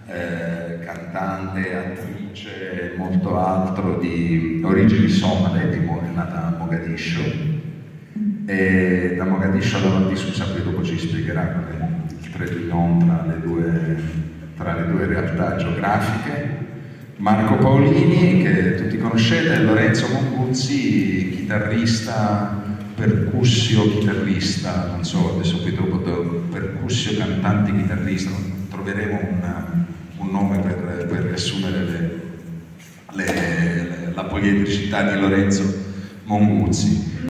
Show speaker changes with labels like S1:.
S1: cantante, attrice e molto altro, di origini somale, è nata a Mogadiscio, e da Mogadiscio ad Amadissus, poi dopo ci spiegherà il trait d'union tra le due realtà geografiche. Marco Paolini, che tutti conoscete, Lorenzo Monguzzi, chitarrista, percussio chitarrista, non so, adesso poi dopo percussio cantante chitarrista, troveremo un nome per riassumere la poliedricità di Lorenzo Monguzzi.